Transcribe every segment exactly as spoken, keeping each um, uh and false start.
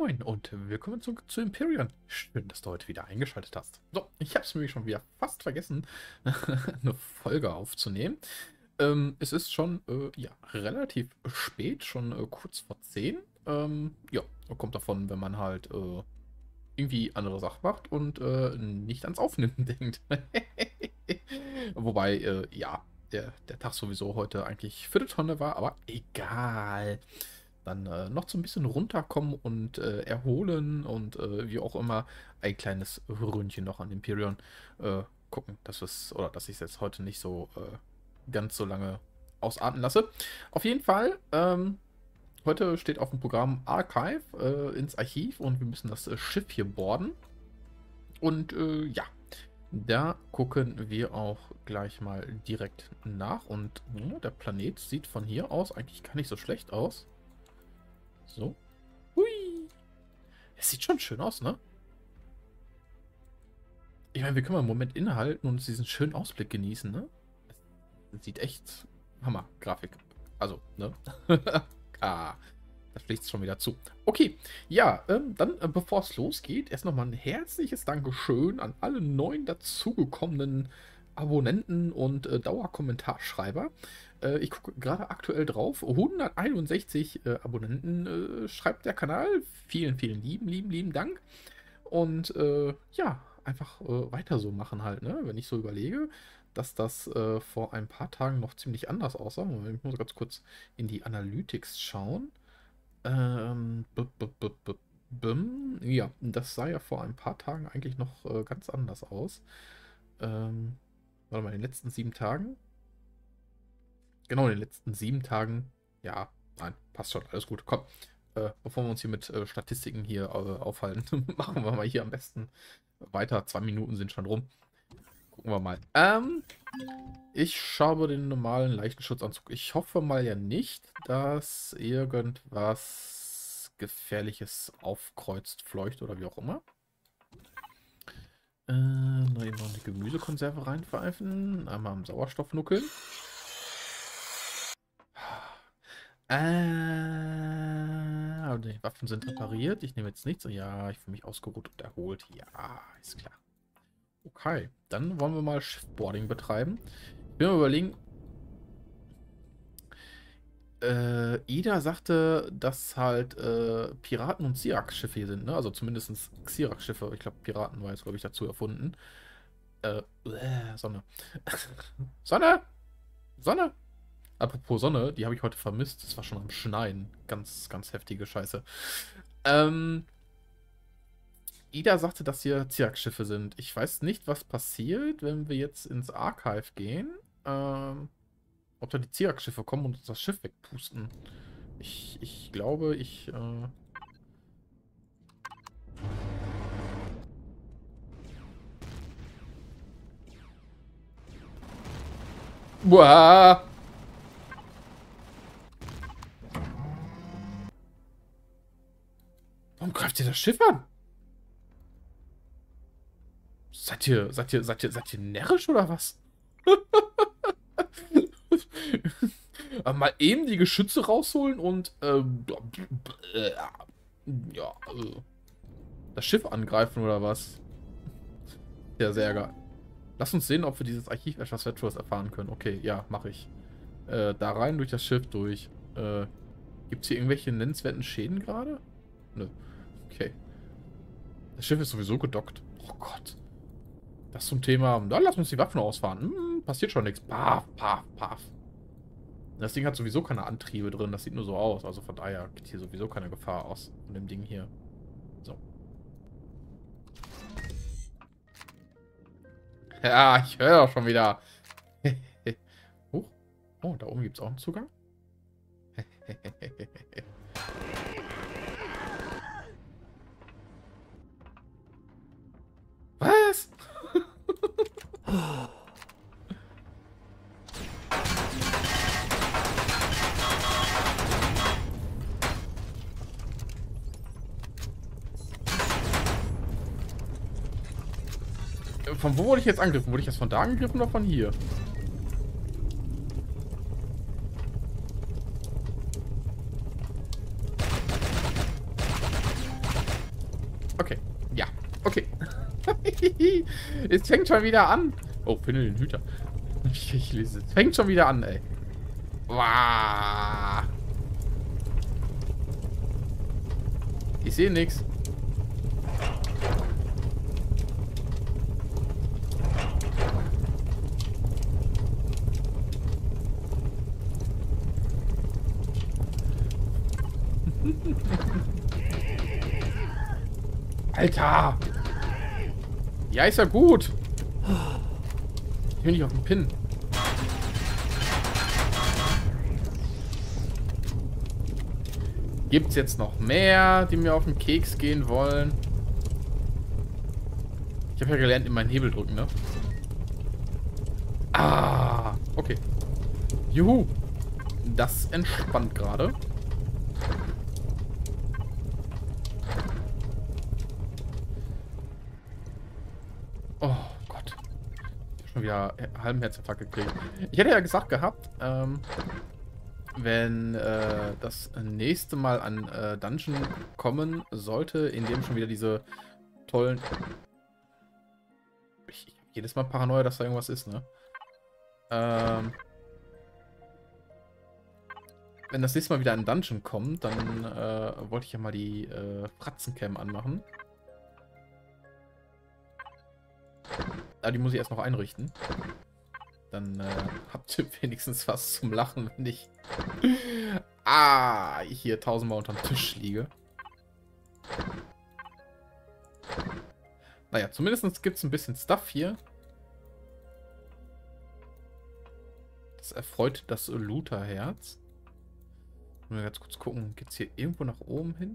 moin und willkommen zurück zu Empyrion. Schön, dass du heute wieder eingeschaltet hast. So, ich habe es mir schon wieder fast vergessen, eine Folge aufzunehmen. Ähm, es ist schon, äh, ja, relativ spät, schon äh, kurz vor zehn. Ähm, ja, kommt davon, wenn man halt äh, irgendwie andere Sachen macht und äh, nicht ans Aufnehmen denkt. Wobei, äh, ja, der, der Tag sowieso heute eigentlich für die Tonne war, aber egal. Dann äh, noch so ein bisschen runterkommen und äh, erholen und äh, wie auch immer ein kleines Ründchen noch an Empyrion äh, gucken, dass es oder dass ich es jetzt heute nicht so äh, ganz so lange ausarten lasse. Auf jeden Fall, ähm, heute steht auf dem Programm Archive äh, ins Archiv und wir müssen das äh, Schiff hier boarden. Und äh, ja, da gucken wir auch gleich mal direkt nach. Und oh, der Planet sieht von hier aus eigentlich gar nicht so schlecht aus. So. Hui. Es sieht schon schön aus, ne? Ich meine, wir können mal einen Moment innehalten und diesen schönen Ausblick genießen, ne? Es sieht echt Hammer, Grafik. Also, ne? Ah, da schlägt es schon wieder zu. Okay, ja, ähm, dann, äh, bevor es losgeht, erst nochmal ein herzliches Dankeschön an alle neuen dazugekommenen Abonnenten und äh, Dauerkommentarschreiber. Äh, ich gucke gerade aktuell drauf. hunderteinundsechzig äh, Abonnenten äh, schreibt der Kanal. Vielen, vielen lieben, lieben, lieben Dank. Und äh, ja, einfach äh, weiter so machen halt, ne? Wenn ich so überlege, dass das äh, vor ein paar Tagen noch ziemlich anders aussah. Moment, ich muss ganz kurz in die Analytics schauen. Ähm, b -b -b -b bim. Ja, das sah ja vor ein paar Tagen eigentlich noch äh, ganz anders aus. Ähm, warte mal, in den letzten sieben Tagen? Genau, in den letzten sieben Tagen. Ja, nein, passt schon, alles gut. Komm, äh, bevor wir uns hier mit äh, Statistiken hier äh, aufhalten, machen wir mal hier am besten weiter. Zwei Minuten sind schon rum. Gucken wir mal. Ähm, ich schaue den normalen leichten Schutzanzug. Ich hoffe mal ja nicht, dass irgendwas Gefährliches aufkreuzt, fleucht oder wie auch immer. Äh, noch eben noch eine Gemüsekonserve reinpfeifen. Einmal am Sauerstoff nuckeln. Äh, die Waffen sind repariert. Ich nehme jetzt nichts. Ja, ich fühle mich ausgeruht und erholt. Ja, ist klar. Okay, dann wollen wir mal Schiffboarding betreiben. Ich bin mal überlegen. Äh, Ida sagte, dass halt äh, Piraten- und Xirax-Schiffe hier sind, ne? Also zumindest Xirax-Schiffe. Ich glaube, Piraten war jetzt, glaube ich, dazu erfunden. Äh, äh Sonne. Sonne! Sonne! Apropos Sonne, die habe ich heute vermisst. Es war schon am Schneien. Ganz, ganz heftige Scheiße. Ähm, Ida sagte, dass hier Xirax-Schiffe sind. Ich weiß nicht, was passiert, wenn wir jetzt ins Archive gehen. Ähm, ob da die Xirax-Schiffe kommen und uns das Schiff wegpusten. Ich, ich glaube, ich... Äh Boah! Warum greift ihr das Schiff an? Seid ihr, seid ihr, seid ihr, seid ihr närrisch oder was? Mal eben die Geschütze rausholen und ähm, ja, äh, das Schiff angreifen oder was? Ja, sehr geil. Lass uns sehen, ob wir dieses Archiv etwas Wertvolles erfahren können. Okay, ja, mache ich. Äh, da rein durch das Schiff durch. Äh, gibt es hier irgendwelche nennenswerten Schäden gerade? Nö. Okay. Das Schiff ist sowieso gedockt. Oh Gott. Das zum Thema, dann lass uns die Waffen ausfahren. Hm, passiert schon nichts. Paf, paf, paf. Das Ding hat sowieso keine Antriebe drin. Das sieht nur so aus. Also von daher geht hier sowieso keine Gefahr aus. Von dem Ding hier. So. Ja, ich höre doch schon wieder. Huch. Oh, da oben gibt es auch einen Zugang. Was? Von wo wurde ich jetzt angegriffen? Wurde ich jetzt von da angegriffen oder von hier? Okay. Ja. Okay. Es fängt schon wieder an. Oh, finde den Hüter. Ich, ich lese es. Fängt schon wieder an, ey. Wow. Ich sehe nichts. Alter! Ja, ist ja gut. Ich will nicht auf den Pin. Gibt's jetzt noch mehr, die mir auf den Keks gehen wollen? Ich habe ja gelernt, in meinen Hebel drücken, ne? Ah, okay. Juhu. Das entspannt gerade. Oh Gott. Ich hab schon wieder einen halben Herzinfarkt gekriegt. Ich hätte ja gesagt gehabt, ähm, wenn äh, das nächste Mal an äh, Dungeon kommen sollte, in dem schon wieder diese tollen... Ich, ich habe jedes Mal Paranoia, dass da irgendwas ist, ne? Ähm... Wenn das nächste Mal wieder ein Dungeon kommt, dann äh, wollte ich ja mal die äh, Fratzencam anmachen. Ah, die muss ich erst noch einrichten. Dann äh, habt ihr wenigstens was zum Lachen, wenn ich ah, ich hier tausendmal unterm Tisch liege. Naja, zumindest gibt es ein bisschen Stuff hier. Das erfreut das Looter-Herz. Mal ganz kurz gucken, geht es hier irgendwo nach oben hin?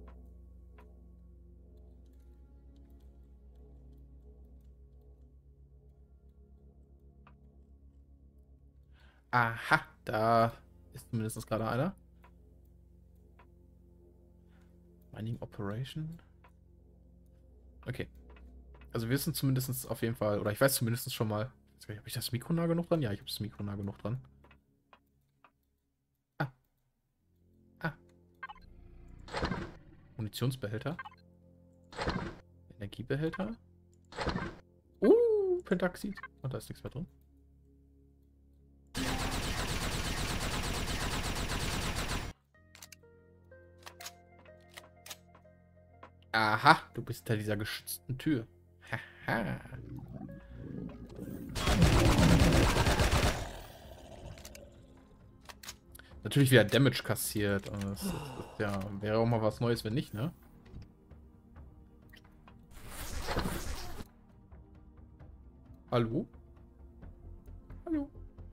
Aha, da ist zumindest gerade einer. Mining Operation. Okay. Also wir wissen zumindest auf jeden Fall, oder ich weiß zumindest schon mal. Habe ich das Mikro nah genug dran? Ja, ich habe das Mikro nah genug dran. Ah. Ah. Munitionsbehälter. Energiebehälter. Uh, Pentaxid. Und da ist nichts mehr drin. Aha, du bist hinter dieser geschützten Tür. Haha. Natürlich wieder Damage kassiert. Das, das, das ja, wäre auch mal was Neues, wenn nicht, ne? Hallo? Hallo?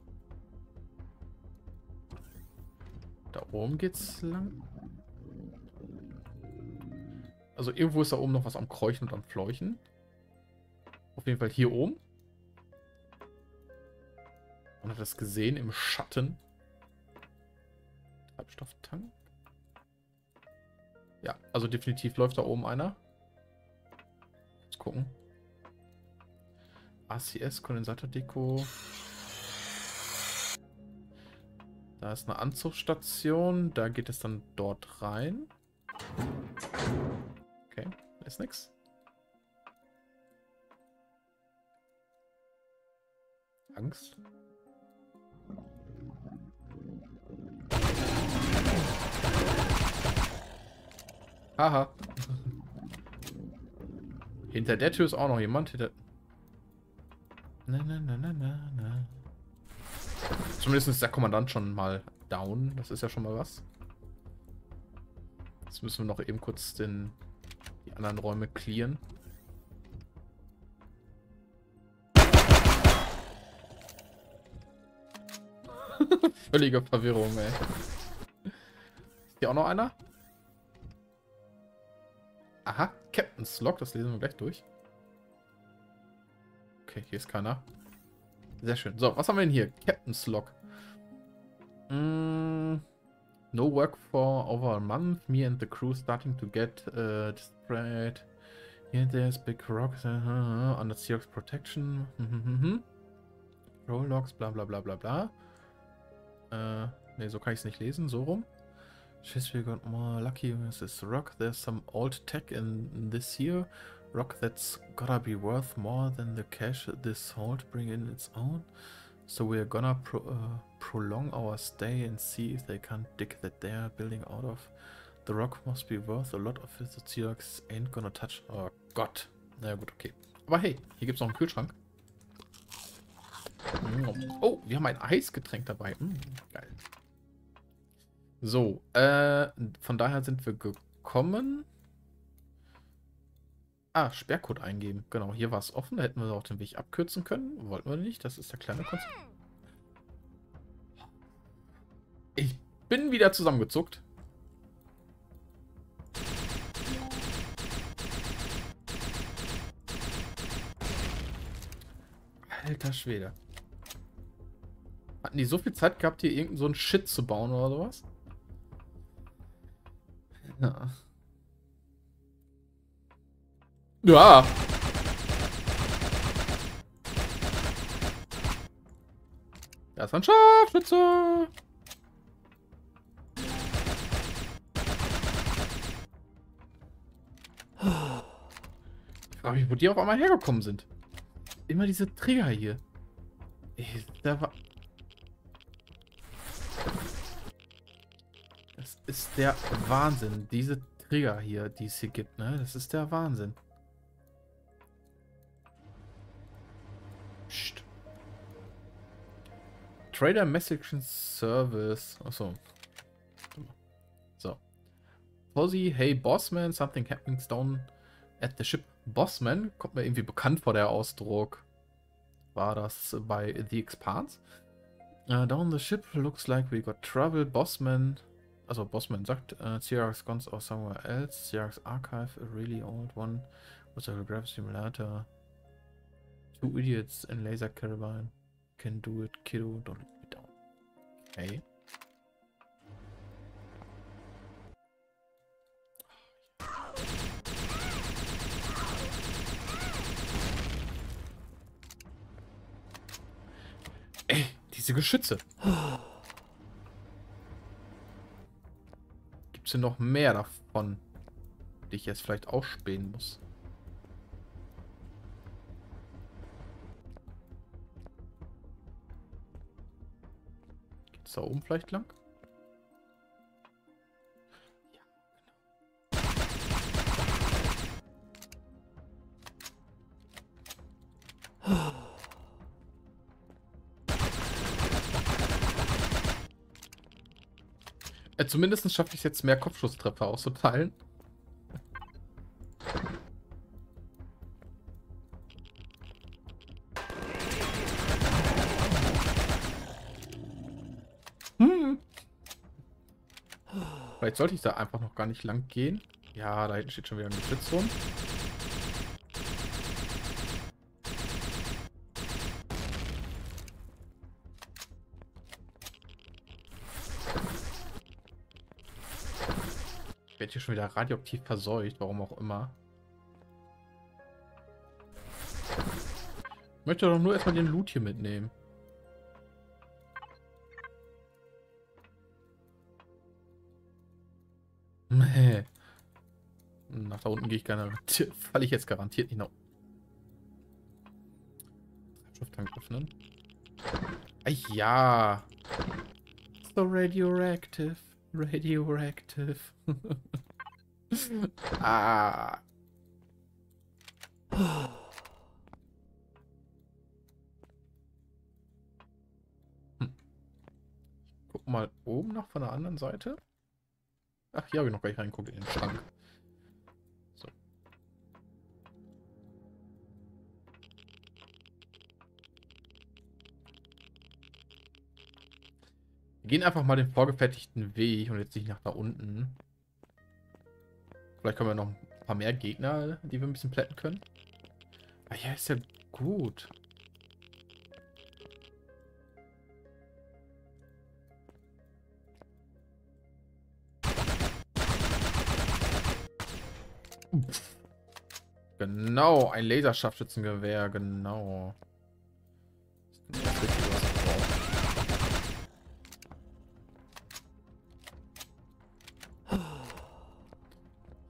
Da oben geht's lang. Also irgendwo ist da oben noch was am Kräuchen und am Fleuchen. Auf jeden Fall hier oben. Man hat das gesehen im Schatten. Treibstofftank. Ja, also definitiv läuft da oben einer. Let's gucken. A C S, Kondensatordeko. Da ist eine Anzugsstation. Da geht es dann dort rein. Okay, da ist nix. Angst. Haha. Hinter der Tür ist auch noch jemand. Hinter... Na, na, na, na, na, na. Zumindest ist der Kommandant schon mal down. Das ist ja schon mal was. Jetzt müssen wir noch eben kurz den, die anderen Räume clearen. Völlige Verwirrung, ey. Ist hier auch noch einer? Aha, Captain's Log, das lesen wir gleich durch. Okay, hier ist keiner. Sehr schön. So, was haben wir denn hier? Captain's Log. Mm, no work for over a month. Me and the crew starting to get uh, desperate. Here there's big rocks uh, uh, under Seahawks protection. Roll logs, bla bla bla bla bla. Äh, ne, so kann ich es nicht lesen. So rum. She's we got more lucky with this rock. There's some old tech in this here. Rock that's gotta be worth more than the cash this hold bring in its own. So we're gonna pro uh, prolong our stay and see if they can't dig that they're building out of. The rock must be worth a lot of it. The T-Rex ain't gonna touch. Oh Gott. Na ja, gut, okay. Aber hey, hier gibt's noch einen Kühlschrank. Oh, wir haben ein Eisgetränk dabei. Mm, geil. So, äh, von daher sind wir gekommen. Ah, Sperrcode eingeben. Genau, hier war es offen. Da hätten wir auch den Weg abkürzen können. Wollten wir nicht. Das ist der kleine Konzept. Ich bin wieder zusammengezuckt. Alter Schwede. Hatten die so viel Zeit gehabt, hier irgendeinen so einen Shit zu bauen oder sowas? Ja. Ja. Da ist ein Scharfschütze. Ich frage mich, wo die auf einmal hergekommen sind. Immer diese Trigger hier. Ey, da war... Das ist der Wahnsinn. Diese Trigger hier, die es hier gibt, ne? Das ist der Wahnsinn. Psst. Trader Messaging Service. Achso. So. Fuzzy, hey Bossman, something happens down at the ship. Bossman, kommt mir irgendwie bekannt vor, der Ausdruck. War das bei The Expanse? Uh, down the ship, looks like we got trouble. Bossman, also Bossman sagt, uh, C R X guns or somewhere else. C R X archive, a really old one. With a holographic simulator. Two idiots in laser carbine. Can do it, kiddo, don't let me down. Okay. Ey, diese Geschütze. Gibt es denn noch mehr davon, die ich jetzt vielleicht ausspähen muss? Geht's da oben vielleicht lang? Ja, genau. Äh, zumindest schaffe ich es jetzt, mehr Kopfschusstreffer auszuteilen. Hm. Vielleicht sollte ich da einfach noch gar nicht lang gehen. Ja, da hinten steht schon wieder ein Geschütz rum. Ich werde hier schon wieder radioaktiv verseucht, warum auch immer. Ich möchte doch nur erstmal den Loot hier mitnehmen. Nee. Nach da unten gehe ich garantiert. Falle ich jetzt garantiert nicht nach. Treibstofftank öffnen. Ah, ja. So radioactive. Radioactive. Ah. Hm. Guck mal oben noch von der anderen Seite. Ach, hier habe ich noch gleich reingeguckt in den Schrank. So. Wir gehen einfach mal den vorgefertigten Weg und jetzt nicht nach da unten. Vielleicht kommen ja noch ein paar mehr Gegner, die wir ein bisschen plätten können. Ah ja, ist ja gut. Genau, ein Laserscharfschützengewehr, genau. Das ist richtig, was ich brauche.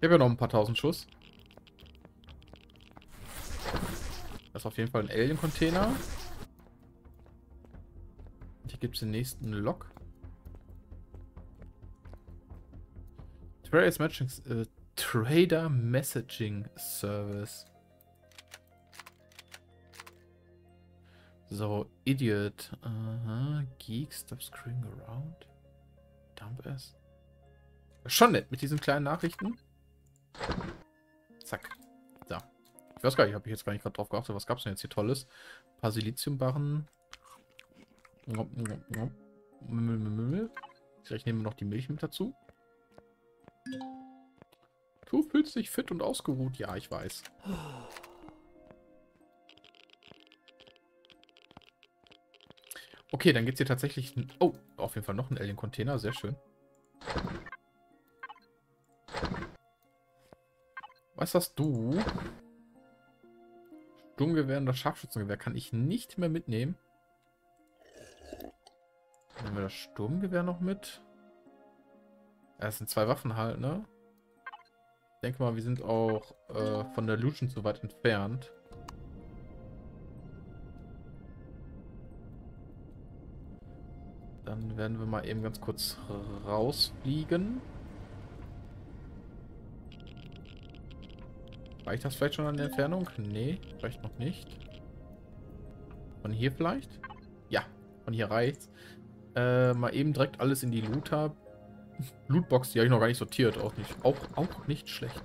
habe ja noch ein paar tausend Schuss. Das ist auf jeden Fall ein Alien-Container. Hier gibt es den nächsten Log. Trader Messaging, äh, Trader Messaging Service. So, Idiot. Aha, Geek, stop screwing around. Dump es. Schon nett mit diesen kleinen Nachrichten. Zack. So. Ich weiß gar nicht, habe ich jetzt gar nicht gerade drauf geachtet. Was gab es denn jetzt hier Tolles? Ein paar Siliziumbarren. Vielleicht nehmen wir noch die Milch mit dazu. Du fühlst dich fit und ausgeruht. Ja, ich weiß. Okay, dann gibt es hier tatsächlich... Oh, auf jeden Fall noch ein Alien-Container. Sehr schön. Was hast du? Sturmgewehr und das Scharfschützengewehr kann ich nicht mehr mitnehmen. Nehmen wir das Sturmgewehr noch mit. Ja, das sind zwei Waffen halt, ne? Ich denke mal, wir sind auch äh, von der Loot schon zu weit entfernt. Dann werden wir mal eben ganz kurz rausfliegen. Reicht das vielleicht schon an der Entfernung? Nee, reicht noch nicht. Von hier vielleicht? Ja, von hier reicht's. Äh, mal eben direkt alles in die Looter. Lootbox, die habe ich noch gar nicht sortiert. Auch nicht, auch, auch nicht schlecht.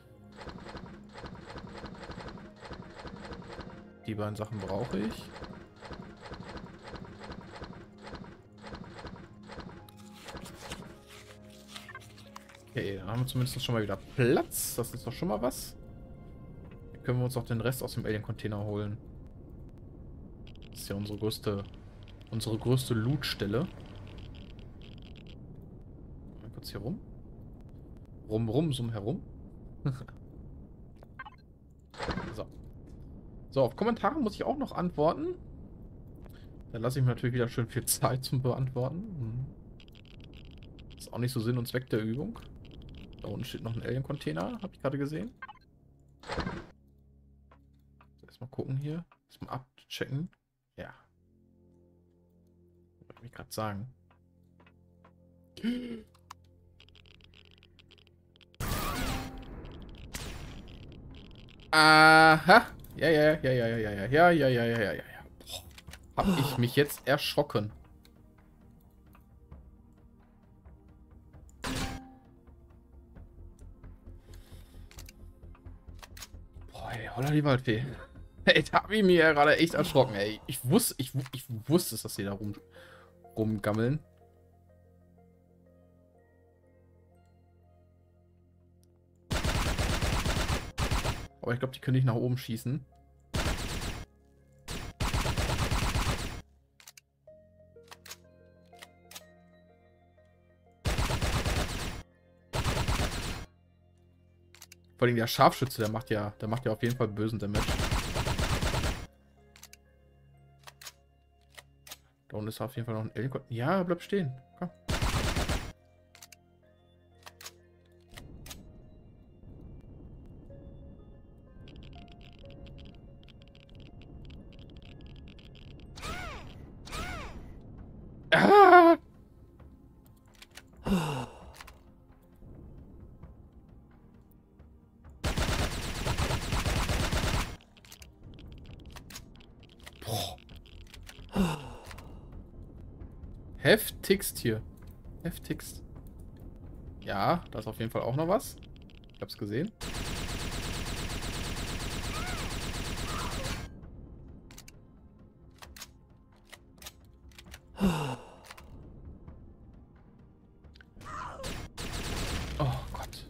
Die beiden Sachen brauche ich. Okay, dann haben wir zumindest schon mal wieder Platz. Das ist doch schon mal was. Dann können wir uns auch den Rest aus dem Alien-Container holen. Das ist ja unsere größte, unsere größte Loot-Stelle. Mal kurz hier rum. Rum, rum, summ herum. So. So, auf Kommentare muss ich auch noch antworten. Dann lasse ich mir natürlich wieder schön viel Zeit zum Beantworten. Ist auch nicht so Sinn und Zweck der Übung. Da unten steht noch ein Alien-Container, habe ich gerade gesehen. Erstmal gucken hier. Erstmal abchecken. Ja. Wollte ich gerade sagen. Aha. Ja, ja, ja, ja, ja, ja, ja, ja, ja, ja, ja, ja, ja. Boah, hab ich mich jetzt erschrocken. Boah, ey, holla die Waldfee. Ey, da hab ich mich ja gerade echt erschrocken, ey. Ich wusste, ich, ich wusste es, dass die da rum, rumgammeln. Aber ich glaube, die können nicht nach oben schießen. Vor allem der Scharfschütze, der macht ja, der macht ja auf jeden Fall bösen Damage. Da unten ist auf jeden Fall noch ein Alien. Ja, bleib stehen. Komm. Ah! Boah. Heftigst hier. Heftigst. Ja, da ist auf jeden Fall auch noch was. Ich hab's gesehen. Oh Gott.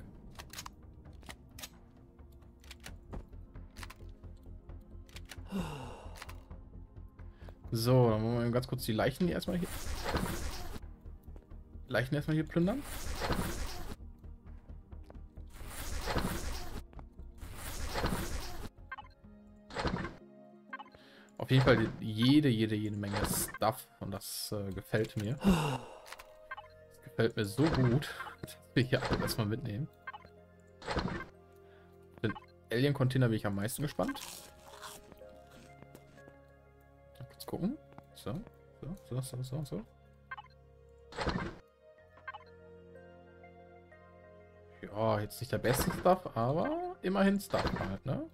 So, dann wollen wir ganz kurz die Leichen hier erstmal hier. Leichen erstmal hier plündern. Auf jeden Fall jede, jede, jede Menge Stuff und das äh, gefällt mir. Das gefällt mir so gut, dass wir hier alles erstmal mitnehmen. Alien-Container bin ich am meisten gespannt. Mal kurz gucken. So, so, so, so, so, so. Ja, jetzt nicht der beste Stuff, aber immerhin Stuff halt, ne?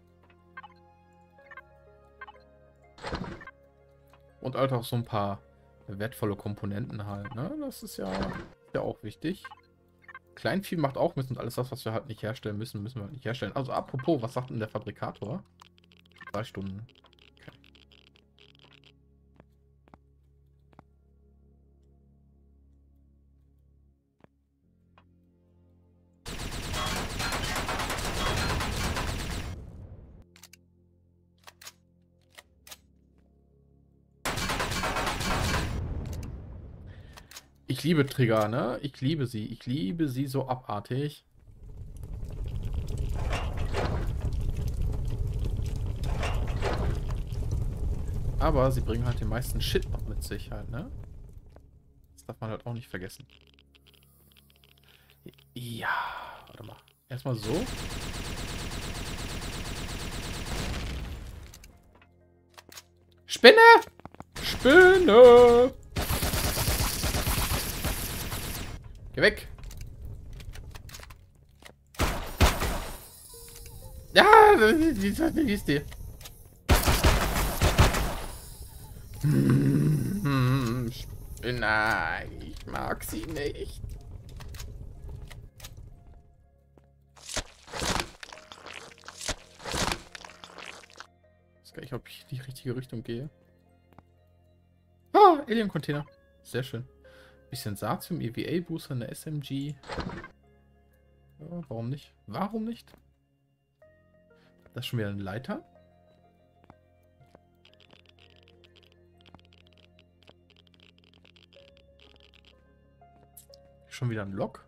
Und halt auch so ein paar wertvolle Komponenten halt, ne? Das ist ja, ja auch wichtig. Kleinvieh macht auch Mist und alles das, was wir halt nicht herstellen müssen, müssen wir halt nicht herstellen. Also apropos, was sagt denn der Fabrikator? Drei Stunden. Okay. Ich liebe Trigger, ne? Ich liebe sie. Ich liebe sie so abartig. Aber sie bringen halt den meisten Shit noch mit sich halt, ne? Das darf man halt auch nicht vergessen. Ja, warte mal. Erstmal so. Spinne! Spinne! Geh weg! Ja, wie ist die? Hm, Spinne, ich mag sie nicht. Ich weiß gar nicht, ob ich in die richtige Richtung gehe. Ah, Alien-Container. Sehr schön. Bisschen Satium, E V A-Booster, eine S M G. Ja, warum nicht? Warum nicht? Das ist schon wieder eine Leiter. Schon wieder ein Log.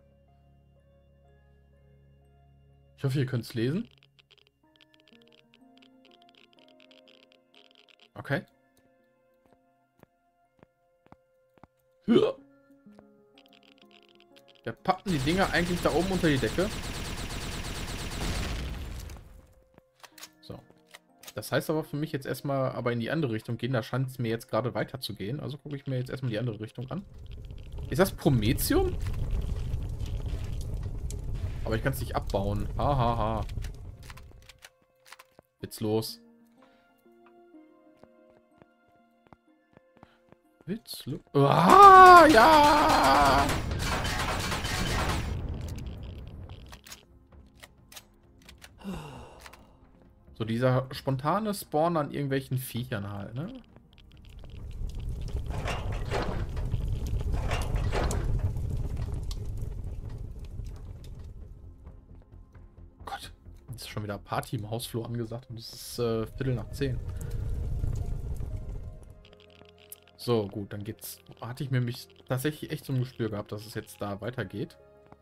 Ich hoffe, ihr könnt es lesen. Okay. Ja. Wir packen die Dinger eigentlich da oben unter die Decke. So. Das heißt aber für mich jetzt erstmal aber in die andere Richtung gehen. Da scheint es mir jetzt gerade weiter zu gehen. Also gucke ich mir jetzt erstmal die andere Richtung an. Ist das Promethium? Aber ich kann es nicht abbauen. Hahaha. Ha, ha. Witzlos. Witzlos. Ah, ja! So dieser spontane Spawn an irgendwelchen Viechern halt, ne? Gott, jetzt ist schon wieder Party im Hausflur angesagt und es ist äh, Viertel nach zehn. So, gut, dann geht's. Hatte ich mir mich tatsächlich echt so ein Gespür gehabt, dass es jetzt da weitergeht.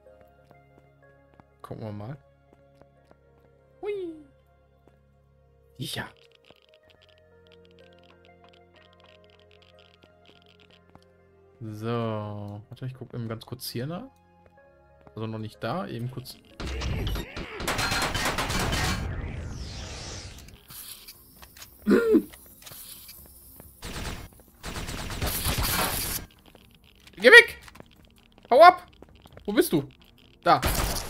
Gucken wir mal. Hui. Ja. So. Warte, ich gucke eben ganz kurz hier nach. Also noch nicht da, eben kurz. Geh weg! Hau ab! Wo bist du? Da.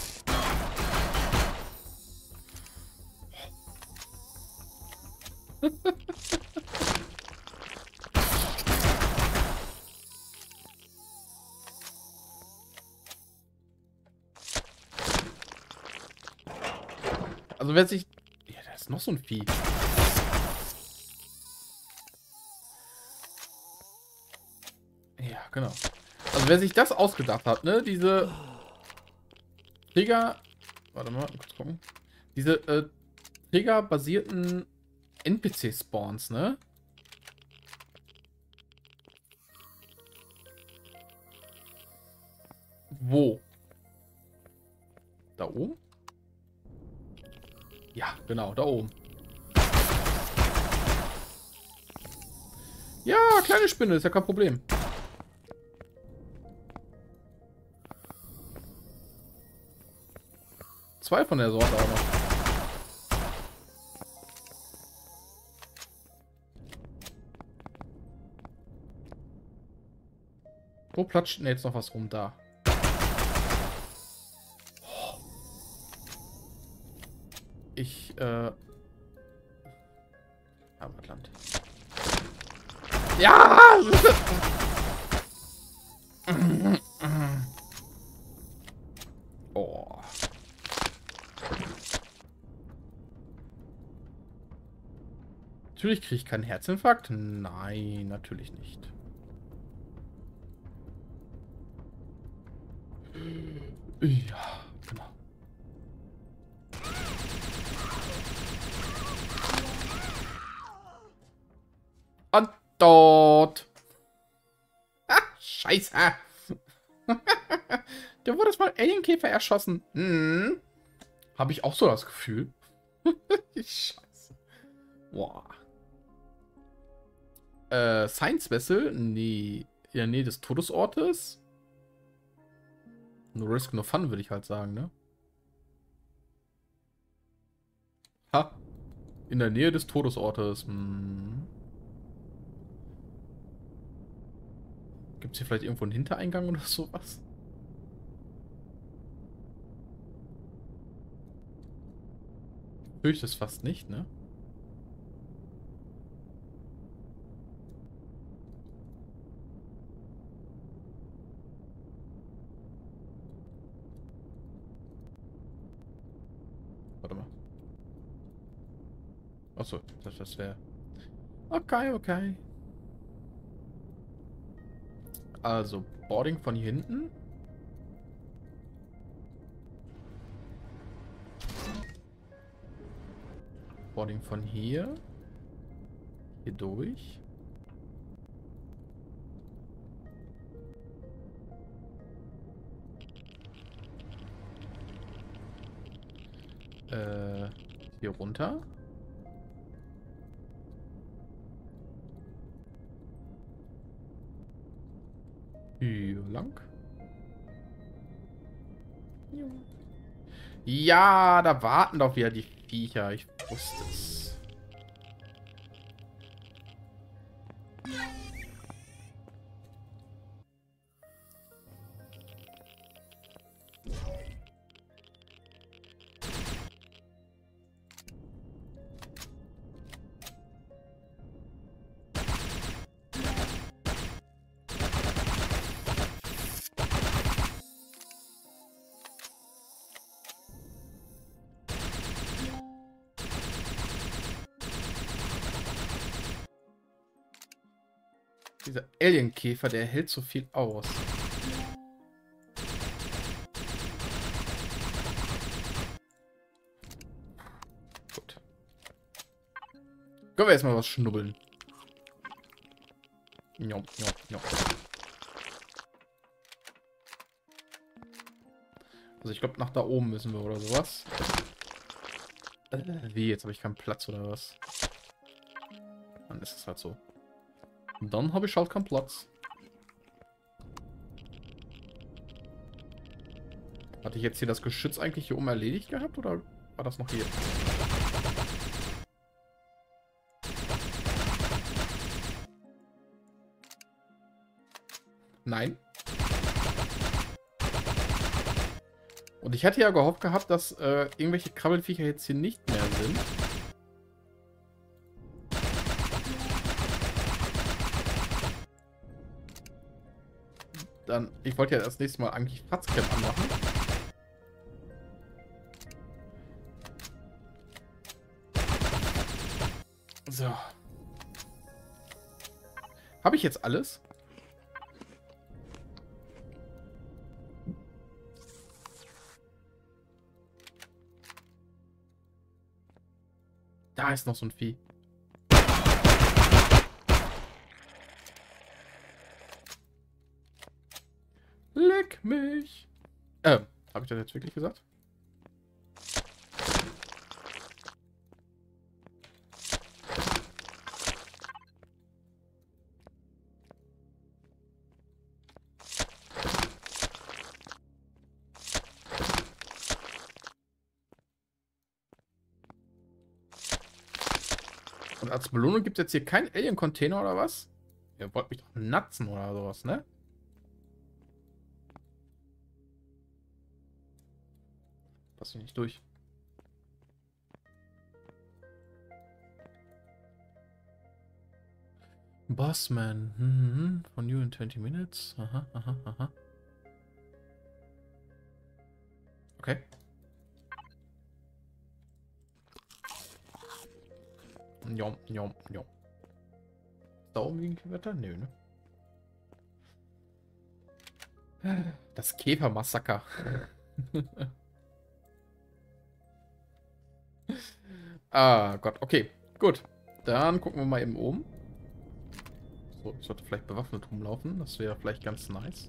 Also wer sich... Ja, da ist noch so ein Vieh. Ja, genau. Also wer sich das ausgedacht hat, ne? Diese Trigger... Warte mal, kurz gucken. Diese äh, Trigger-basierten N P C-Spawns, ne? Wo? Da oben? Ja, genau, da oben. Ja, kleine Spinne, ist ja kein Problem. Zwei von der Sorte auch noch. platscht denn jetzt noch was rum da? Ich, äh... Heimatland. Ja! Oh. Natürlich kriege ich keinen Herzinfarkt. Nein, natürlich nicht. Ja, genau. Und dort. Ah, scheiße. Du wurdest mal Alienkäfer erschossen. Hm. Habe ich auch so das Gefühl. Scheiße. Boah. Äh, Science Vessel? Nee. In der Nähe des Todesortes? No risk, no fun, würde ich halt sagen, ne? Ha. In der Nähe des Todesortes. Hm. Gibt es hier vielleicht irgendwo einen Hintereingang oder sowas? Fürchte es fast nicht, ne? Warte mal. Achso, das, das wäre... Okay, okay. Also, Boarding von hier hinten. Boarding von hier. Hier durch. Äh, hier runter. Hier lang. Ja, da warten doch wieder die Viecher. Ich wusste es. Dieser Alienkäfer, der hält so viel aus. Gut. Können wir erstmal was schnubbeln. Njop, njop, njop. Also ich glaube, nach da oben müssen wir oder sowas. Äh, wie, jetzt habe ich keinen Platz oder was? Dann ist es halt so. Dann habe ich halt keinen Platz. Hatte ich jetzt hier das Geschütz eigentlich hier oben erledigt gehabt oder war das noch hier? Nein. Und ich hatte ja gehofft gehabt, dass äh, irgendwelche Krabbelfiecher jetzt hier nicht mehr sind. Dann, ich wollte ja das nächste Mal eigentlich Fatzcamp anmachen. So. Habe ich jetzt alles? Da ist noch so ein Vieh. Leck mich. Ähm, habe ich das jetzt wirklich gesagt? Und als Belohnung gibt es jetzt hier keinen Alien-Container oder was? Ihr wollt mich doch natzen oder sowas, ne? lasse ich nicht durch. Bossman. Mhm. Von you in twenty minutes. Aha, aha, aha. Okay. Jom, jom, jom. Da oben liegen Wetter? Nö, ne? Das Käfermassaker. Ah Gott, okay. Gut. Dann gucken wir mal eben oben. So, ich sollte vielleicht bewaffnet rumlaufen. Das wäre vielleicht ganz nice.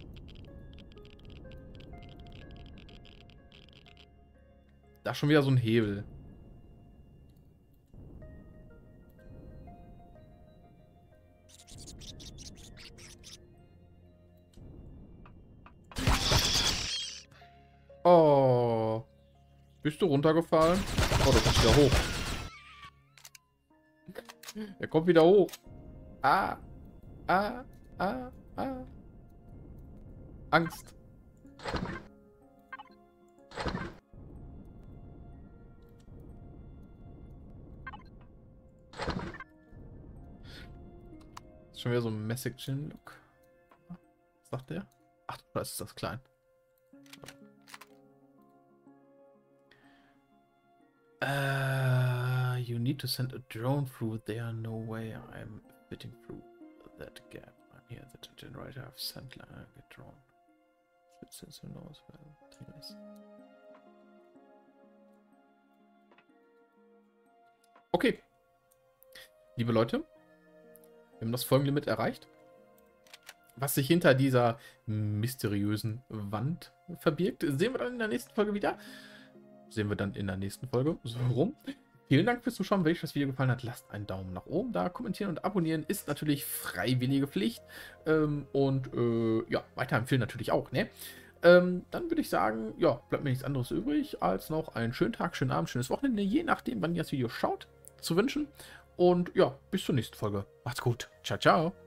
Da ist schon wieder so ein Hebel. Oh. Bist du runtergefallen? Oh, du kommst wieder hoch. Er kommt wieder hoch. Ah. Ah. Ah. Ah. Angst. Ist schon wieder so ein Messaging-Look. Was sagt der? Ach, da ist das klein. Uh, you need to send a drone through there. No way I'm fitting through that gap. I'm here. The generator I've sent like a drone. Who knows where the thing is. Okay. Liebe Leute, wir haben das Folgenlimit erreicht. Was sich hinter dieser mysteriösen Wand verbirgt, sehen wir dann in der nächsten Folge wieder. Sehen wir dann in der nächsten Folge. So rum. Vielen Dank fürs Zuschauen. Wenn euch das Video gefallen hat, lasst einen Daumen nach oben da. Kommentieren und abonnieren ist natürlich freiwillige Pflicht. Ähm, und äh, ja, weiterempfehlen natürlich auch, ne? Ähm, dann würde ich sagen, ja, bleibt mir nichts anderes übrig, als noch einen schönen Tag, schönen Abend, schönes Wochenende, je nachdem, wann ihr das Video schaut, zu wünschen. Und ja, bis zur nächsten Folge. Macht's gut. Ciao, ciao.